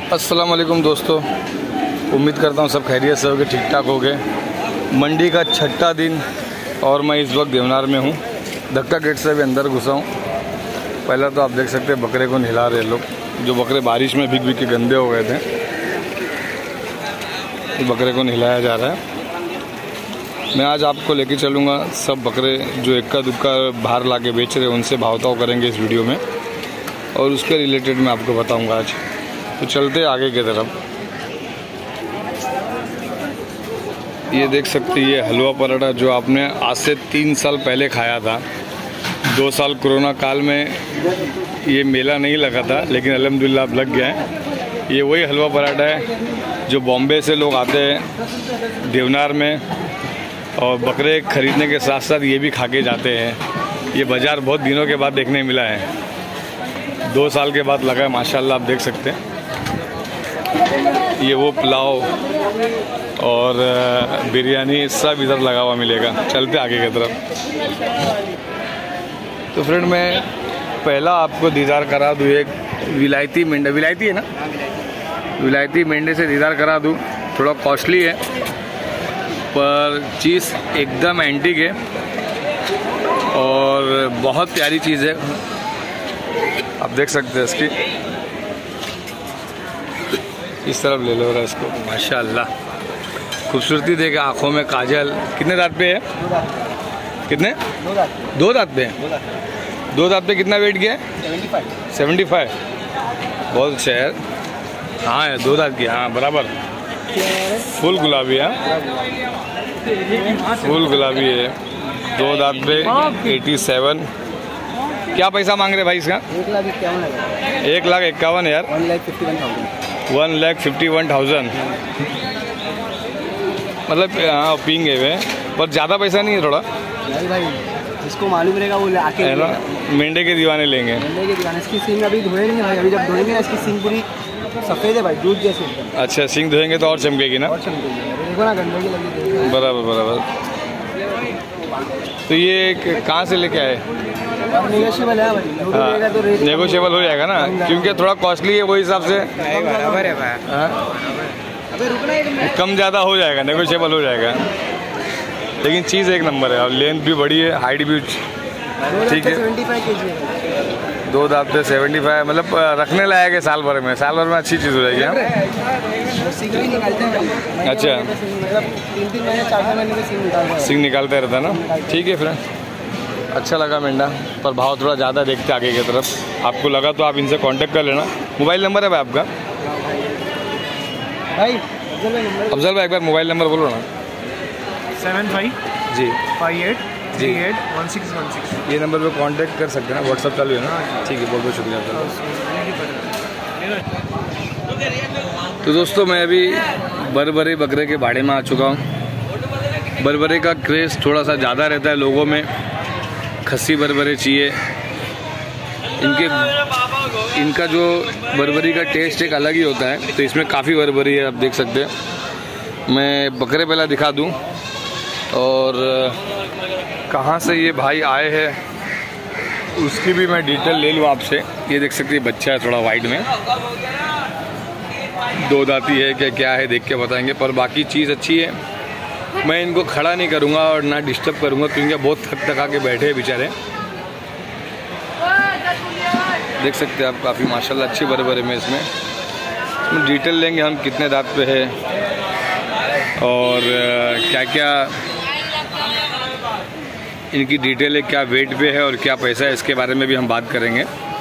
अस्सलाम वालेकुम दोस्तों, उम्मीद करता हूँ सब खैरियत से होगे, ठीक ठाक होगे। मंडी का छठा दिन और मैं इस वक्त देवनार में हूँ। धक्का गेट से भी अंदर घुसा हूँ। पहला तो आप देख सकते हैं बकरे को नहला रहे लोग, जो बकरे बारिश में भीग भीग के गंदे हो गए थे। तो बकरे को नहलाया जा रहा है। मैं आज आपको लेके चलूँगा सब बकरे जो इक्का दुक्का बाहर ला के बेच रहे हैं, उनसे भाव-ताव करेंगे इस वीडियो में, और उसके रिलेटेड मैं आपको बताऊँगा आज। तो चलते आगे की तरफ। ये देख सकते हैं, ये हलवा पराठा जो आपने आज से 3 साल पहले खाया था। 2 साल कोरोना काल में ये मेला नहीं लगा था, लेकिन अल्हम्दुलिल्लाह अब लग गया है। ये वही हलवा पराठा है जो बॉम्बे से लोग आते हैं देवनार में, और बकरे खरीदने के साथ साथ ये भी खा के जाते हैं। ये बाज़ार बहुत दिनों के बाद देखने मिला है। 2 साल के बाद लगा है माशाल्लाह, आप देख सकते हैं। ये वो पुलाव और बिरयानी सब इधर लगा हुआ मिलेगा। चलते आगे की तरफ। तो फ्रेंड, मैं पहला आपको दीदार करा दूँ एक विलायती मेंढा। विलायती है ना, विलायती मेंढे से दीदार करा दूँ। थोड़ा कॉस्टली है पर चीज़ एकदम एंटीक है और बहुत प्यारी चीज़ है। आप देख सकते हैं इसकी, इस तरफ ले लो रहा इसको। माशाल्लाह खूबसूरती देखे, आँखों में काजल। कितने दांत पे है? कितने? 2 दांत पे है। 2 दांत पे कितना वेट गया है? 75। बहुत अच्छा है। हाँ है, 2 दांत की। हाँ बराबर। फुल गुलाबी है, फुल गुलाबी है। 2 दांत पे 87। क्या पैसा मांग रहे भाई इसका? 1,51,000 यार। 1,51,000 मतलब हाँ पीएंगे वे, पर ज़्यादा पैसा नहीं है थोड़ा। नहीं भाई, जिसको मालूम रहेगा वो आके है ना। मेंढे के दीवाने लेंगे। मेंढे के दीवाने। इसकी सींग अभी धोएंगे भाई, अभी जब धोएंगे ना इसकी सींग पूरी सफ़ेद है भाई, दूध जैसे। अच्छा, सींग धोएंगे तो और चमकेगी ना। और चमकेगी, देखो ना गंदे की लगी। बराबर बराबर। तो ये कहाँ से लेके आए? नेगोशिएबल है भाई। हाँ, तो नेगोशिएबल हो जाएगा ना, क्योंकि थोड़ा कॉस्टली है, वो हिसाब से बराबर है भाई। अबे रुकना, एक कम ज़्यादा हो जाएगा, नेगोशिएबल हो जाएगा। लेकिन चीज़ एक नंबर है, और लेंथ भी बड़ी है, हाइट भी ठीक है। 75 kg है। 2 दांत पे 75, मतलब रखने लायक है। साल भर में अच्छी चीज़ हो जाएगी। अच्छा, मतलब 3-3 महीने 4 महीने में सिंग निकालते रहता ना। ठीक है फ्रेंड, अच्छा लगा मेंढा, पर भाव थोड़ा ज़्यादा देखते आगे की तरफ। आपको लगा तो आप इनसे कांटेक्ट कर लेना। मोबाइल नंबर है भाई आपका? भाई अफजल भाई एक बार मोबाइल नंबर बोलो ना। 75 जी 58 38 1616। ये नंबर पे कांटेक्ट कर सकते हैं ना, व्हाट्सअप चालू है ना। ठीक है, बहुत बहुत शुक्रिया आपका। तो दोस्तों, मैं अभी बरबरे बकरे के बाड़े में आ चुका हूँ। बरबरे का क्रेज़ थोड़ा सा ज़्यादा रहता है लोगों में। खस्सी बरबरे चाहिए। इनका जो बरबरी का टेस्ट एक अलग ही होता है। तो इसमें काफ़ी बरबरी है, आप देख सकते हैं। मैं बकरे पहला दिखा दूं, और कहाँ से ये भाई आए हैं उसकी भी मैं डिटेल ले लूँ आपसे। ये देख सकते हैं, बच्चा है थोड़ा वाइट में, 2 दांती है क्या है देख के बताएंगे। पर बाकी चीज़ अच्छी है। मैं इनको खड़ा नहीं करूँगा और ना डिस्टर्ब करूँगा, क्योंकि बहुत थक थका के बैठे हैं बेचारे। देख सकते हैं आप, काफ़ी माशाल्लाह अच्छी बरबरे में इसमें डिटेल लेंगे हम, कितने दांत पे है और क्या क्या इनकी डिटेल है, क्या वेट पे है और क्या पैसा है, इसके बारे में भी हम बात करेंगे।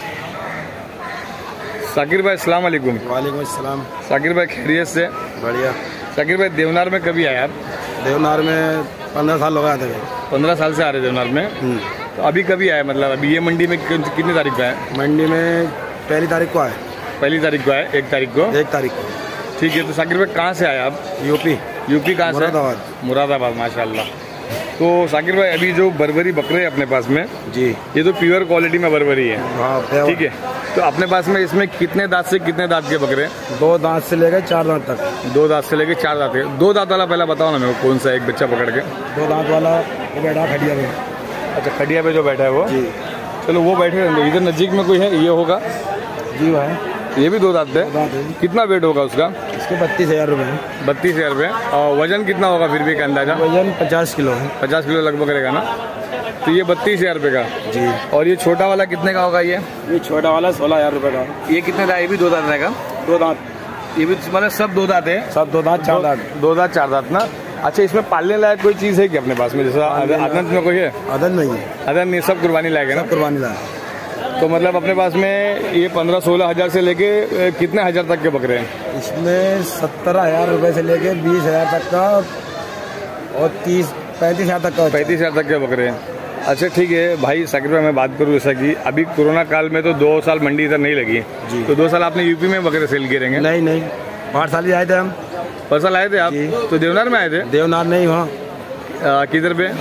साकिर भाई अस्सलाम वालेकुम। वालेकुम अस्सलाम। साकिर भाई खैरियत से? बढ़िया। साकिर भाई देवनार में कभी आए आप? देवनार में 15 साल हो गए थे। 15 साल से आ रहे देवनार में। तो अभी कभी आए, मतलब अभी ये मंडी में कितनी तारीख को आए? मंडी में 1 तारीख को आए। 1 तारीख को आए? 1 तारीख को? 1 तारीख को। ठीक है। तो साकिर भाई कहाँ से आए आप? यूपी। यूपी कहाँ से? मुरादाबाद। मुरादाबाद, माशाल्लाह। तो साकिर भाई, अभी जो बरबरी बकरे हैं अपने पास में जी, ये तो प्योर क्वालिटी में बरबरी है। हाँ ठीक है। तो अपने पास में इसमें कितने दांत से कितने दांत के बकरे? 2 दांत से लेकर 4 दांत तक। 2 दांत से लेकर 4 दांत के। 2 दांत वाला पहला बताओ ना मेरे को, कौन सा एक बच्चा पकड़ के? 2 दांत वाला वो बैठा खड़िया में। अच्छा, खड़िया पे जो बैठा है वो? जी। चलो वो बैठे रहेंगे। इधर नज़दीक में कोई है? ये होगा जी भाई। ये भी 2 दांत है। कितना वेट होगा उसका? इसके 32,000 रुपये हैं। 32,000 रुपये। और वजन कितना होगा फिर भी का अंदाजा? वजन 50 किलो है। 50 किलो लगभग रहेगा ना। तो ये 32,000 रुपये का जी। और ये छोटा वाला कितने का होगा? ये छोटा वाला 16,000 रुपये का। ये कितने का? ये भी 2 दांत रहेगा। 2 दांत। ये भी मतलब सब 2 दांत है? सब 2 दांत 4 दांत। 2 दांत 4 दांत ना। अच्छा, इसमें पालने लायक कोई चीज़ है क्या अपने पास में? जैसा अदन में कोई है? अदन नहीं है। अदन नहीं, सब कुर्बानी लायक है ना? कुर्बानी लायक। तो मतलब अपने पास में ये 15-16 हज़ार से लेके कितने हज़ार तक के बकरे हैं? इसमें 17,000 रुपये से लेके 20,000 तक का और 35,000 तक का। 35,000 तक के बकरे हैं। अच्छा ठीक है भाई साकिब भाई, मैं बात करूँ जैसा कि अभी कोरोना काल में तो 2 साल मंडी इधर नहीं लगी जी। तो 2 साल आपने यूपी में बकरे सेल किए रहेंगे? नहीं 5 साल ही आए थे हम। 5 साल आए थे आप? तो देवनार में आए थे? देवनार नहीं, वहाँ किधर पे?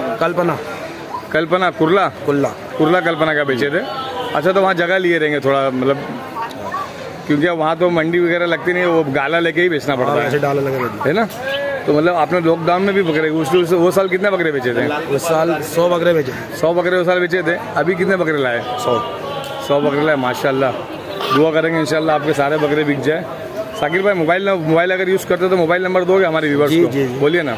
कल्पना कुर्ला कल्पना का बेचे थे। अच्छा, तो वहाँ जगह लिए रहेंगे थोड़ा, मतलब क्योंकि वहाँ तो मंडी वगैरह लगती नहीं, वो गाला लेके ही बेचना पड़ता है, डाला लगे है ना। तो मतलब आपने लॉकडाउन में भी बकरे वो साल कितने बकरे बेचे थे? उस साल 100 बकरे बेचे। 100 बकरे उस साल बेचे थे। अभी कितने बकरे लाए? 100 बकरे लाए। माशाल्लाह, दुआ करेंगे इंशाल्लाह आपके सारे बकरे बिक जाए। साकिब भाई, मोबाइल अगर यूज़ करते तो मोबाइल नंबर दोगे हमारे व्यूवर्स को? जी, बोलिए ना।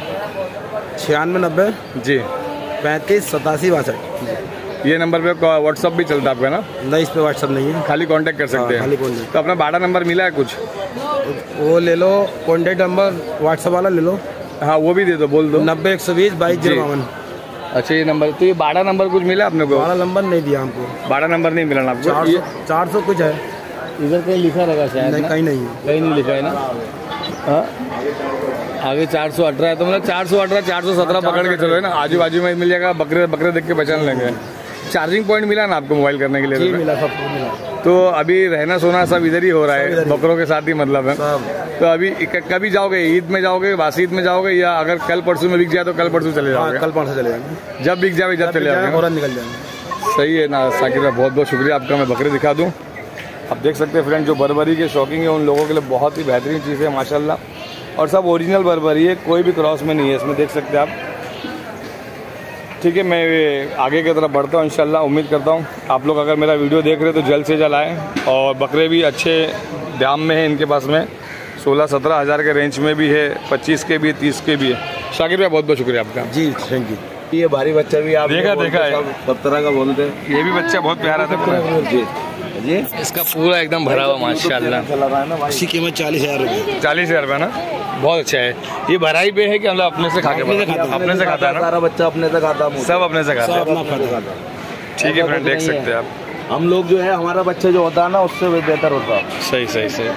9690 जी 35 87 62। ये नंबर पे व्हाट्सअप भी चलता है आपका ना? नहीं, इस पे व्हाट्सअप नहीं है, खाली कांटेक्ट कर सकते हैं। खाली कांटेक्ट। तो अपना बाड़ा नंबर मिला है कुछ? वो ले लो, कांटेक्ट नंबर व्हाट्सअप वाला ले लो। हाँ, वो भी दे दो, बोल दो। 90 120 22 अच्छा, ये नंबर, तो ये बाड़ा नंबर कुछ मिला आपने को? बाड़ा नंबर नहीं दिया हमको। बाड़ा नंबर नहीं मिला ना आपको? 400 कुछ है इधर कहीं लिखा रहेगा शायद? नहीं, कहीं नहीं है, कहीं नहीं लिखा है ना। हाँ, आगे 418 है, तो मतलब 418 417 पकड़ के चलो, है ना। आजू बाजू में मिल जाएगा, बकरे देख के पहचान लेंगे। चार्जिंग पॉइंट मिला ना आपको मोबाइल करने के लिए? जी, मिला, सब मिला। तो अभी रहना सोना सब इधर ही हो रहा है, बकरों के साथ ही मतलब है। तो अभी कभी जाओगे? ईद में जाओगे, वासी ईद में जाओगे, या अगर कल परसों में बिक जाए तो कल परसों चले जाओगे? कल परसों चले जाएंगे, जब बिक जाए जब चले जाओगे, और निकल जाएंगे। सही है ना साकिब भाई, बहुत बहुत शुक्रिया आपका। मैं बकरे दिखा दूँ। आप देख सकते हैं फ्रेंड, जो बर्बरी के शौकीन है उन लोगों के लिए बहुत ही बेहतरीन चीज़ है माशाल्लाह। और सब ओरिजिनल बर्बरी है, कोई भी क्रॉस में नहीं है इसमें, देख सकते हैं आप। ठीक है, मैं आगे की तरफ बढ़ता हूँ इंशाल्लाह। उम्मीद करता हूँ आप लोग अगर मेरा वीडियो देख रहे हैं तो जल्द से जल्द आएँ। और बकरे भी अच्छे दाम में है इनके पास में, 16-17 हज़ार के रेंज में भी है, 25 के भी, 30 के भी है। शाकिर भाई, बहुत बहुत शुक्रिया आपका। जी, थैंक यू। ये भारी बच्चा भी आप देखा है, सब तरह का बोलते हैं। ये भी बच्चा बहुत प्यारा था जी जी, इसका पूरा एकदम भरा हुआ माशाल्लाह। इसकी कीमत 40,000 रुपये। 40,000 रुपये ना, बहुत अच्छा है। ये भराई पे है कि मतलब अपने से खा के? अपने से खाता है ना, सारा बच्चा अपने से खाता है, सब अपने से खाता है। ठीक है फ्रेंड, देख सकते हैं आप। हम लोग जो है, हमारा बच्चा जो होता है ना, उससे बेहतर होता है। सही।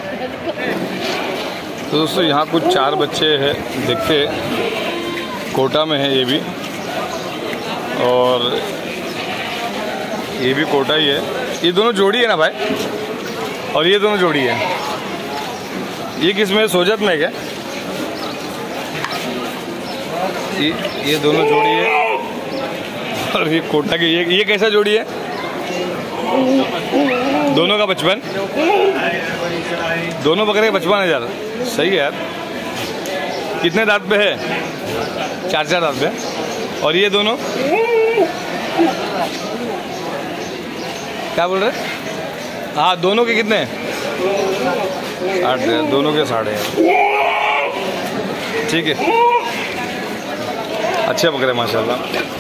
तो दोस्तों, यहाँ कुछ 4 बच्चे हैं, देखते हैं। कोटा में है ये भी, और ये भी कोटा ही है। ये दोनों जोड़ी है ना भाई? और ये दोनों जोड़ी है। ये किस में? सोजत में क्या? ये दोनों जोड़ी है, और ये कोटा की। ये कैसा जोड़ी है? दोनों का 55, दोनों बकरे 55,000। सही है यार। कितने दांत पे है? 4 दांत पे। और ये दोनों क्या बोल रहे? हाँ, दोनों के कितने? 60,000, दोनों के 60,000। ठीक है, अच्छे बकरे माशाल्लाह।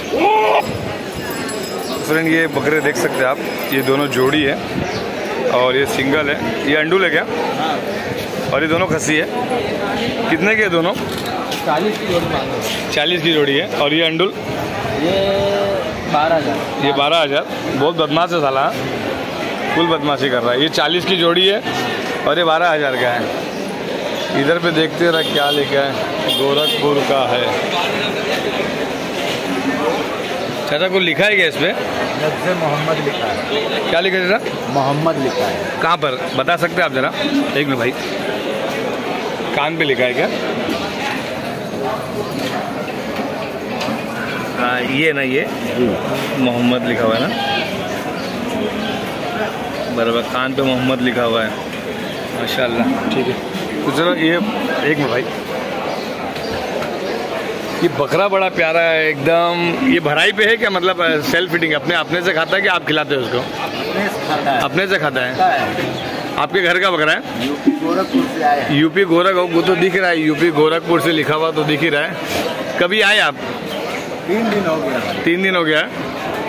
फ्रेंड, ये बकरे देख सकते हैं आप, ये दोनों जोड़ी है और ये सिंगल है। ये अंडुल है क्या? और ये दोनों खसी है। कितने के दोनों? 40 की जोड़ी मांगो। 40 की जोड़ी है। और ये अंडुल? ये 12,000। ये 12,000। बहुत बदमाश है साला, फुल बदमाशी कर रहा है। ये 40 की जोड़ी है और ये 12,000 का है। इधर पे देखते रहा क्या लिखा है, गोरखपुर का है। चाचा कुछ लिखा है क्या इस पे? मोहम्मद लिखा है। क्या लिखा है चाचा? मोहम्मद लिखा है। कहाँ पर बता सकते हैं आप जरा? एक मिनट भाई, कान पे लिखा है क्या? हाँ, ये ना, ये मोहम्मद लिखा हुआ है ना, बराबर कान पे मोहम्मद लिखा हुआ है माशाल्लाह। ठीक है, तो चलो ये एक मिनट भाई, ये बकरा बड़ा प्यारा है एकदम। ये भराई पे है क्या? मतलब सेल्फ फीडिंग अपने से खाता है कि आप खिलाते हो उसको? अपने से खाता है। आपके घर का बकरा है? यूपी गोरखपुर से आए हैं। यूपी गोरखपुर, वो तो दिख रहा है, यूपी गोरखपुर से लिखा हुआ तो दिख ही रहा है। कभी आए आप? 3 दिन हो गया। 3 दिन हो गया है।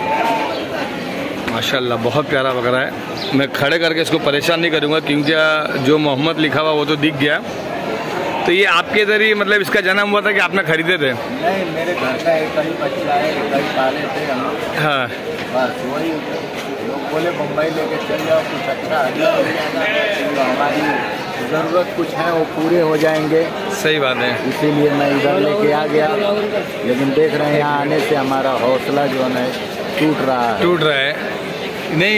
माशाल्लाह बहुत प्यारा बकरा है। मैं खड़े करके इसको परेशान नहीं करूँगा क्योंकि जो मोहम्मद लिखा हुआ वो तो दिख गया। तो ये आपके इधर ही मतलब इसका जन्म हुआ था कि आपने खरीदे थे? नहीं, मेरे घर का एक ही बच्चा है, एक ही पाले थे हम। हाँ, बस वही लोग बोले मुंबई लेके चल जाओ, कुछ अच्छा हदिया हो जाएगा, तो हमारी ज़रूरत कुछ है वो पूरे हो जाएंगे। सही बात है। इसीलिए मैं इधर लेके आ गया, लेकिन देख रहे हैं यहाँ आने से हमारा हौसला जो है टूट रहा है। नहीं,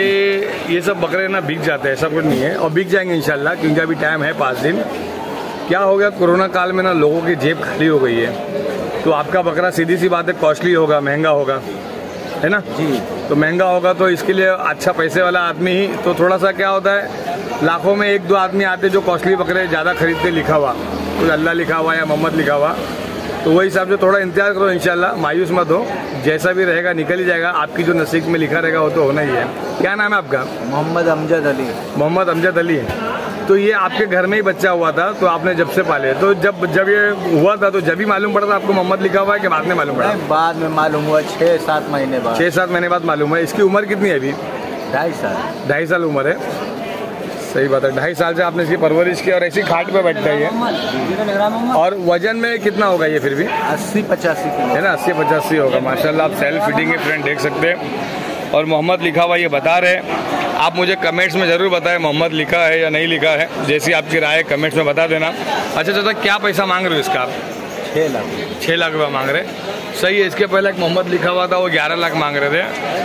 ये सब बकरे ना बिक जाते हैं, ऐसा कुछ नहीं है, और बिक जाएंगे इंशाल्लाह क्योंकि अभी टाइम है 5 दिन। क्या हो गया, कोरोना काल में ना लोगों की जेब खाली हो गई है, तो आपका बकरा सीधी सी बात है कॉस्टली होगा, महंगा होगा, है ना जी। तो महंगा होगा तो इसके लिए अच्छा पैसे वाला आदमी ही, तो थोड़ा सा क्या होता है, लाखों में 1-2 आदमी आते जो कॉस्टली बकरे ज़्यादा खरीदते, लिखा हुआ कोई अल्लाह लिखा हुआ या मोहम्मद लिखा हुआ, तो वही हिसाब से थोड़ा इंतजार करो। इंशाल्लाह मायूस मत हो, जैसा भी रहेगा निकल ही जाएगा। आपकी जो नसीब में लिखा रहेगा वो तो होना ही है। क्या नाम है आपका? मोहम्मद अमजद अली। मोहम्मद अमजद अली। तो ये आपके घर में ही बच्चा हुआ था, तो आपने जब से पाले, तो जब ये हुआ था तो जब ही मालूम पड़ा था आपको मोहम्मद लिखा हुआ है कि बाद में मालूम पड़ा? बाद में मालूम हुआ, 6-7 महीने बाद। 6-7 महीने बाद मालूम है। इसकी उम्र कितनी है अभी? 2.5 साल। 2.5 साल उम्र है। सही बात है। 2.5 साल से आपने इसकी परवरिश की और ऐसी खाट पे बैठता है ये। और वजन में कितना होगा ये फिर भी? 80-85 किलो है ना, 80-85 होगा। माशाल्लाह, आप सेल्फ फिटिंग के फ्रेंड देख सकते हैं। और मोहम्मद लिखा हुआ ये बता रहे हैं। आप मुझे कमेंट्स में ज़रूर बताएं मोहम्मद लिखा है या नहीं लिखा है, जैसी आपकी राय कमेंट्स में बता देना। अच्छा चाचा, क्या पैसा मांग रहे हो इसका आप? 6 लाख। 6 लाख रुपये मांग रहे। सही है। इसके पहले एक मोहम्मद लिखा हुआ था, वो 11 लाख मांग रहे थे।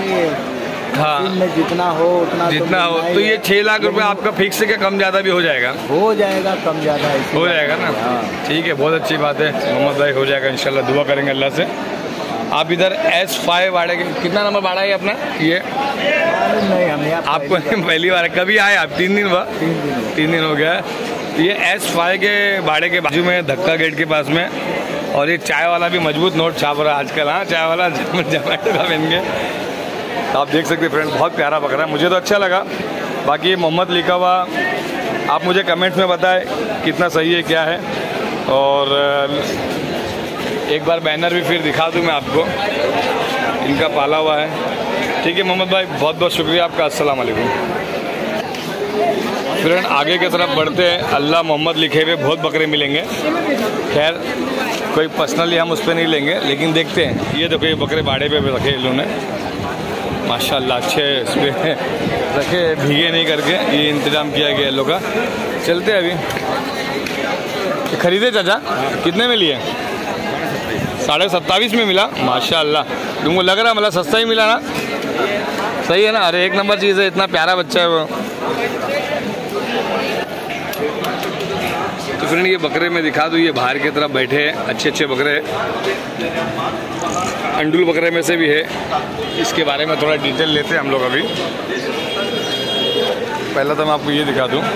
हाँ, में जितना हो उतना तो ये 6 लाख रुपए आपका फिक्स है, क्या कम ज़्यादा भी हो जाएगा? हो जाएगा, कम ज़्यादा हो जाएगा ना। ठीक है, बहुत अच्छी बात है मोहम्मद भाई, हो जाएगा इंशाल्लाह, दुआ करेंगे अल्लाह से। आप इधर S5 बाड़े के कितना नंबर बाड़ा है अपना? ये नहीं, हमें आपको पहली बार है। कभी आए आप? 3 दिन हुआ? 3 दिन हो गया। ये S5 के बाड़े के बाजू में, धक्का गेट के पास में। और ये चाय वाला भी मजबूत नोट छाप रहा है आजकल। हाँ, चाय वाला जोमेटो का बन गया। तो आप देख सकते हैं फ्रेंड, बहुत प्यारा बकरा है, मुझे तो अच्छा लगा। बाकी मोहम्मद लिखा हुआ, आप मुझे कमेंट्स में बताएं कितना सही है क्या है। और एक बार बैनर भी फिर दिखा दूं मैं आपको, इनका पाला हुआ है। ठीक है मोहम्मद भाई, बहुत बहुत शुक्रिया आपका। अस्सलाम वालेकुम। फ्रेंड आगे की तरफ बढ़ते हैं। अल्लाह मोहम्मद लिखे हुए बहुत बकरे मिलेंगे। खैर कोई पर्सनली हम उस पर नहीं लेंगे, लेकिन देखते हैं। ये देखो, ये बकरे बाड़े पे रखे इन्होंने माशाल्लाह, अच्छे इस पर रखे, भीगे नहीं करके ये इंतजाम किया गया है लोग का। चलते हैं अभी। खरीदे चाचा? कितने में लिए? 27.5 में मिला। माशाल्लाह, तुमको लग रहा मतलब सस्ता ही मिला ना? सही है ना? अरे एक नंबर चीज़ है, इतना प्यारा बच्चा है वो। तो फ्रेंड ये बकरे में दिखा दूँ, ये बाहर की तरफ बैठे हैं, अच्छे अच्छे बकरे हैं। अंडुल बकरे में से भी है। इसके बारे में थोड़ा डिटेल लेते हैं हम लोग अभी। पहला तो मैं आपको ये दिखा दूँ,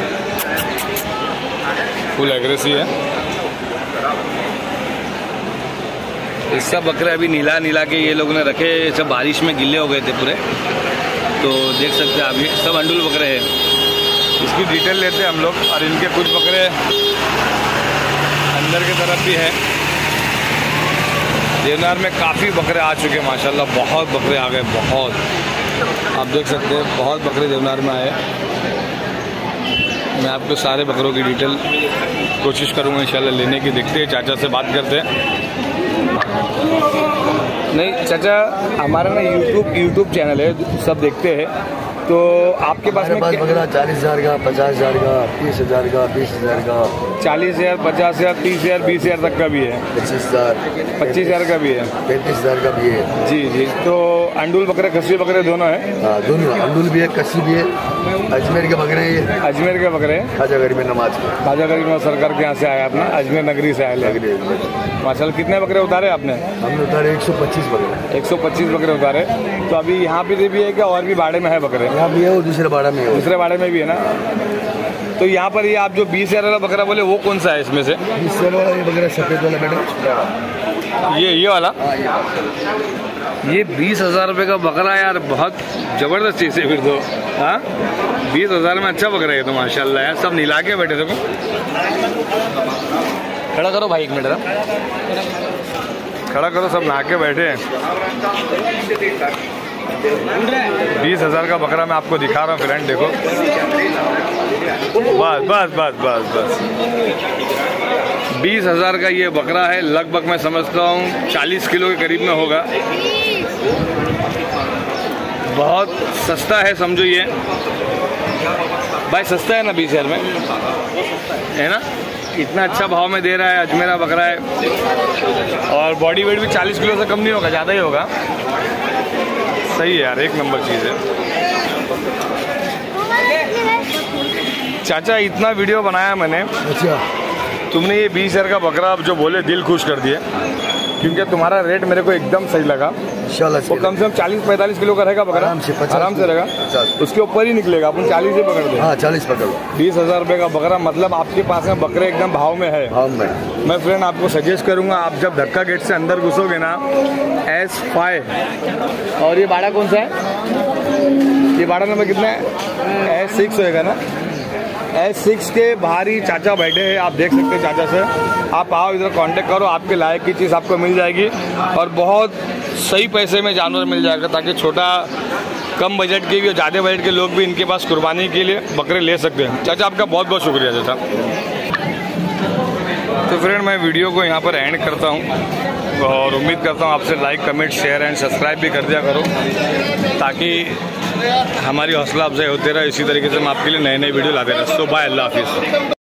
फुल एग्रेसिव है। ये सब बकरे अभी नीला के ये लोग ने रखे, सब बारिश में गिले हो गए थे पूरे, तो देख सकते हैं आप, ये सब अंडुल बकरे हैं। इसकी डिटेल लेते हैं हम लोग। और इनके कुछ बकरे अंदर की तरफ भी है। देवनार में काफ़ी बकरे आ चुके हैं माशाल्लाह, बहुत बकरे आ गए, बहुत। आप देख सकते हैं बहुत बकरे देवनार में आए। मैं आपको सारे बकरों की डिटेल कोशिश करूँगा इंशाल्लाह लेने की। देखते हैं, चाचा से बात करते हैं। नहीं चाचा, हमारा ना यूट्यूब चैनल है, सब देखते हैं। तो आपके पास में बकरा 40,000 का, 50,000 का, 30,000 का, 20,000 का, 40,000, 50,000, 30,000, 20,000 तक का भी है, 25,000 का भी है, 35,000 का भी है। जी जी। तो अंडुल बकरे, खस्सी बकरे दोनों है? हाँ, दोनों, अंडुल भी है, कस्सी भी है। अजमेर के बकरे हैं। अजमेर के बकरे? खाजा गरीब नमाज, खाजा गरीब सरकार के यहाँ से आया अपना, अजमेर नगरी से आया। माशाल्लाह, कितने बकरे उतारे आपने? हमने उतारे 125 बकरे। 125 बकरे उतारे। तो अभी यहाँ पे भी है क्या, और भी बाड़े में है बकरे? यहाँ भी है, वो दूसरे बाड़ा में है। दूसरे बाड़े में भी है ना? तो यहाँ पर ये आप जो 20,000 वाला बकरा बोले, वो कौन सा है इसमें से? 20,000 वाला ये बकरा सफेद वाला बेटा, ये वाला। ये 20,000 रुपये का बकरा यार, बहुत ज़बरदस्त चीज़ है फिर तो। हाँ, 20,000 में अच्छा बकरा है तो माशाल्लाह यार। सब नीला के बैठे देखो। खड़ा करो भाई 1 मिनट ना, खड़ा करो, सब नहा के बैठे हैं। 20,000 का बकरा मैं आपको दिखा रहा हूँ फ्रेंड, देखो। बस बस बस बस बस 20,000 का ये बकरा है। लगभग मैं समझता हूँ 40 किलो के करीब में होगा। बहुत सस्ता है समझो ये भाई, सस्ता है ना 20,000 में, है ना। इतना अच्छा भाव में दे रहा है, अजमेरा बकरा है। और बॉडी वेट भी 40 किलो से कम नहीं होगा, ज़्यादा ही होगा। सही है यार, 1 नंबर चीज़ है। चाचा इतना वीडियो बनाया मैंने। अच्छा, तुमने ये 20,000 का बकरा अब जो बोले दिल खुश कर दिए, क्योंकि तुम्हारा रेट मेरे को एकदम सही लगा। वो कम से कम 40-45 किलो का रहेगा बकरा, आराम से रहेगा। उसके ऊपर ही निकलेगा, अपन 40 ही पकड़ दे। हाँ 40 पकड़। 20,000 रुपये का बकरा, मतलब आपके पास में बकरे एकदम भाव में है। भाव में मैं फ्रेंड आपको सजेस्ट करूंगा, आप जब धक्का गेट से अंदर घुसोगे ना, S5 और ये बाड़ा कौन सा है, ये बाड़ा नंबर कितना है, S6 होएगा ना। S6 के बाहर ही चाचा बैठे हैं, आप देख सकते हैं चाचा से। आप आओ इधर कांटेक्ट करो, आपके लायक की चीज़ आपको मिल जाएगी और बहुत सही पैसे में जानवर मिल जाएगा, ताकि छोटा कम बजट के भी और ज़्यादा बजट के लोग भी इनके पास कुर्बानी के लिए बकरे ले सकते हैं। चाचा आपका बहुत बहुत शुक्रिया चाचा। तो फ्रेंड मैं वीडियो को यहाँ पर एंड करता हूँ और उम्मीद करता हूँ आपसे like comment share and subscribe भी कर दिया करो, ताकि हमारी हौसला अफजाई होते रहे। इसी तरीके से हम आपके लिए नए नए वीडियो लाते रहे। तो बाय, अल्लाह हाफिज़।